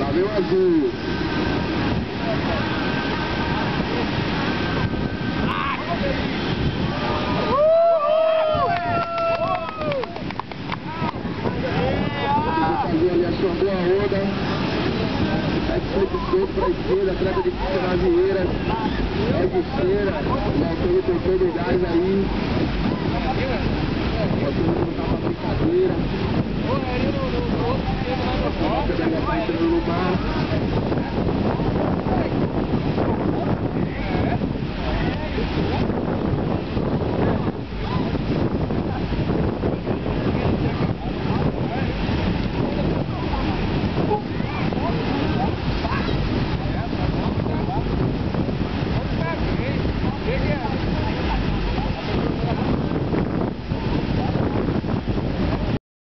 Valeu, Azul. Fazer ali a sua boa onda. Flip solto para a esquerda, trata de pista na vieira. É de cera. Voltando com todo o gás aí. Voltando com a brincadeira.